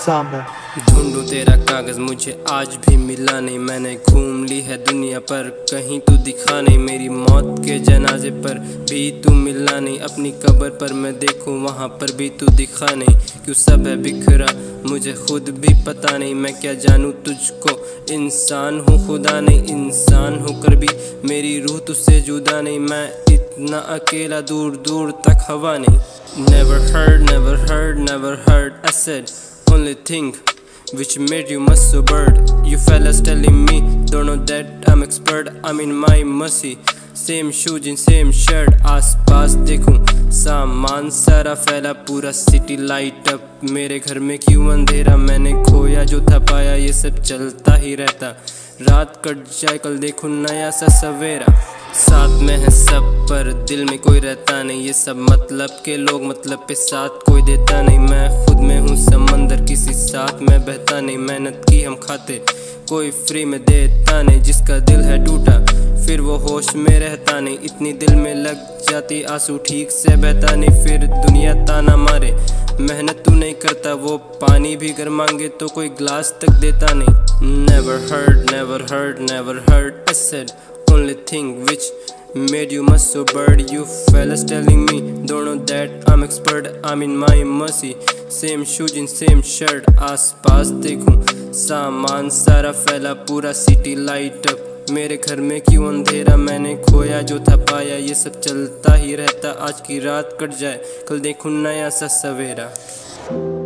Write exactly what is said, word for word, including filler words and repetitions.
सामने। ढूंढूं तेरा कागज मुझे आज भी मिला नहीं, मैंने घूम ली है दुनिया पर कहीं तू दिखा नहीं, मेरी मौत के जनाजे पर भी तू मिला नहीं, अपनी कब्र पर मैं देखूं वहाँ पर भी तू दिखा नहीं, क्यों सब है बिखरा मुझे खुद भी पता नहीं, मैं क्या जानूं तुझको, इंसान हूँ खुदा नहीं, इंसान हूँ कर भी मेरी रूह तुझसे जुदा नहीं, मैं इतना अकेला दूर दूर तक हवा नहीं। Never heard, never heard, never heard, I said only thing which made you must so bird. You fellas telling me, don't know that I'm expert, I'm in my mercy, same shoes in same shirt, आस पास देखूं सामान सारा फैला पूरा city light up, मेरे घर में क्यों अंधेरा, मैंने खोया जो था पाया ये सब चलता ही रहता, रात कट जाए कल देखूं नया सा सवेरा, साथ में है सब पर दिल में कोई रहता नहीं, ये सब मतलब के लोग मतलब पे साथ कोई देता नहीं, मैं खुद में हूँ समंदर किसी साथ में बहता नहीं, मेहनत की हम खाते कोई फ्री में देता नहीं, जिसका दिल है टूटा फिर वो होश में रहता नहीं, इतनी दिल में लग जाती आंसू ठीक से बहता नहीं, फिर दुनिया ताना मारे मेहनत तू नहीं करता, वो पानी भी अगर मांगे तो कोई ग्लास तक देता नहीं। Never heard, never heard, never heard, I said only thing which made you must so bird. You fellas telling me, don't know that I'm expert, I'm in my mercy, same shoes in same shirt, आस पास देखूं सामान सारा फैला पूरा city light up, मेरे घर में क्यों अंधेरा, मैंने खोया जो था पाया ये सब चलता ही रहता, आज की रात कट जाए कल देखूं नया सा सवेरा।